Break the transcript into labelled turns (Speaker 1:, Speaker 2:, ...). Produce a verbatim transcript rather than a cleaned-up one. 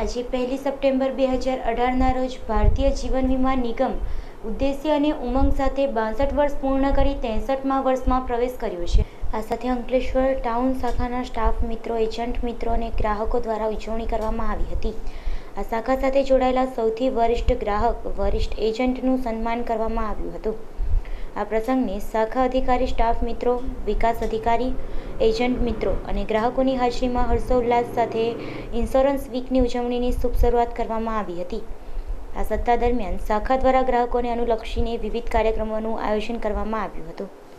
Speaker 1: આજે પહેલી સપ્ટેમ્બર બે હજાર અઢારના રોજ ભારતીય જીવન વીમા નિગમ ઉદ્દેશ્ય અને ઉમંગ સાથે બાસઠ વર્ષ પૂર્ણ કરી ત્રેસઠમા વર્ષમાં પ્રવેશ કર્યો છે. આ સાથે અંકલેશ્વર ટાઉન શાખાના સ્ટાફ મિત્રો, એજન્ટ મિત્રો અને ગ્રાહકો દ્વારા ઉજવણી કરવામાં આવી હતી. આ શાખા સાથે જોડાયેલા સૌથી વરિષ્ઠ ગ્રાહક, વરિષ્ઠ એજન્ટનું સન્માન કરવામાં આવ્યું હતું. આ પ્રસંગને શાખા અધિકારી, સ્ટાફ મિત્રો, વિકાસ અધિકારી, એજન્ટ મિત્રો અને ગ્રાહકોની હાજરીમાં હર્ષોલ્લાસ સાથે ઇન્સ્યોરન્સ વીકની ઉજવણીની શુભ શરૂઆત કરવામાં આવી હતી. આ સપ્તાહ દરમિયાન શાખા દ્વારા ગ્રાહકોને અનુલક્ષીને વિવિધ કાર્યક્રમોનું આયોજન કરવામાં આવ્યું હતું.